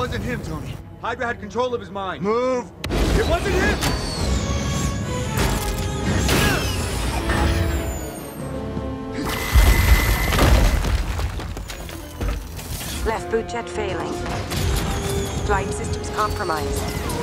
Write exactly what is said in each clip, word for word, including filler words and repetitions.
wasn't him, Tony. Hydra had control of his mind. Move! It wasn't him! Left boot jet failing. Flight systems compromised.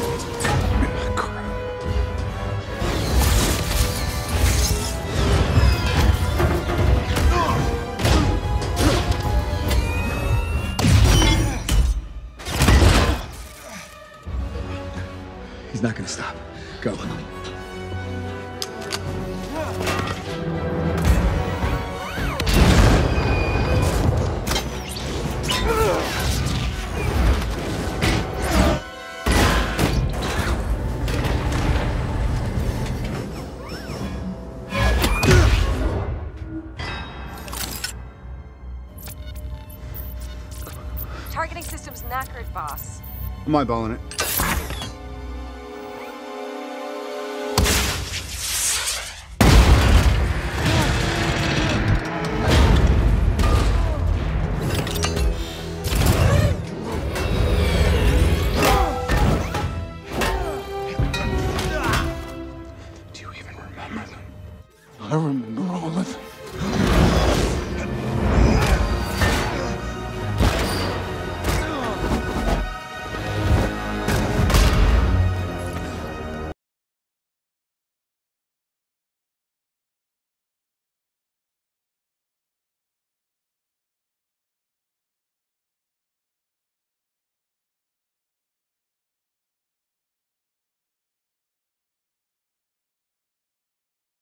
He's not gonna stop. Go. Targeting systems knackered, boss. I'm eyeballing it. Do you even remember them? I remember all of them.